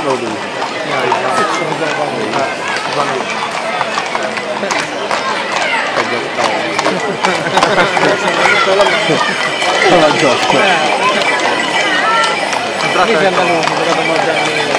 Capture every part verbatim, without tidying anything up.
lo devo la gioco. Mi sembra che ho mangiare.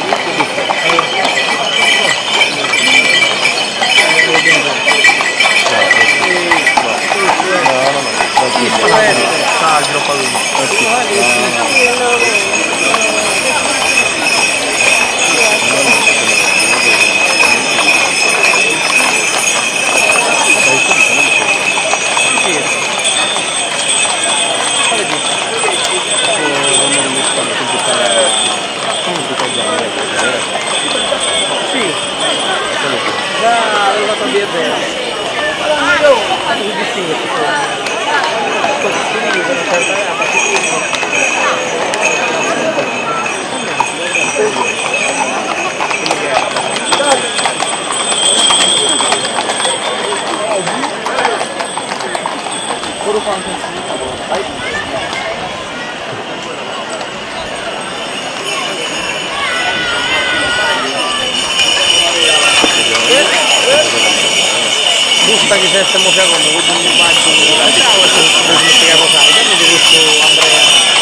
Giusta che se stiamo facendo con un immagine, ciao, questo è questo Andrea